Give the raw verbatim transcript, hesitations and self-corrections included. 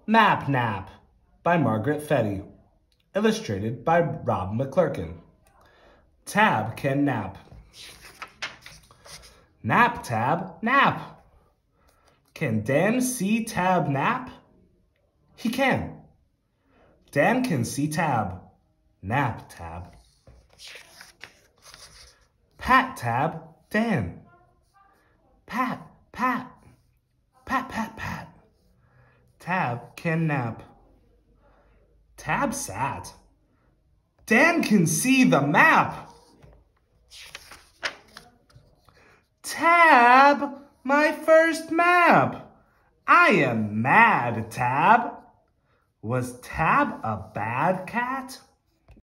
Map Nap by Margaret Fetty. Illustrated by Rob McClurkin. Tab can nap. Nap, Tab, nap. Can Dan see Tab nap? He can. Dan can see Tab. Nap, Tab. Pat, Tab, Dan. Pat, pat. Pat, pat, pat. Tab can nap. Tab sat. Dan can see the map. Tab, my first map. I am mad, Tab. Was Tab a bad cat?